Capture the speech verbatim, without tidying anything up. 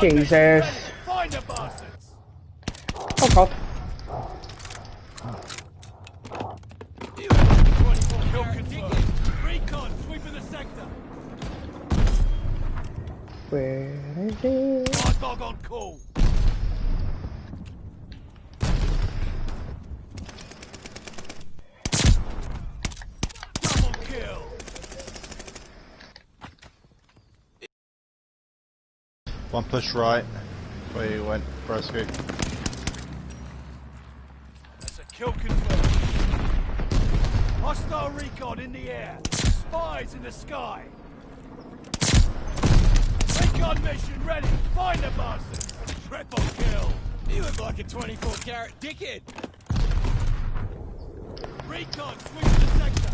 Jesus. Find the bastards. Oh god. Recon sweeping the sector. Where is it? Guard dog on call. Double kill. One push right, where you went, Broski. That's a kill confirmed. Hostile recon in the air. Spies in the sky. Recon mission ready. Find the bastards. Triple kill. You look like a twenty-four carat dickhead. Recon sweep the sector.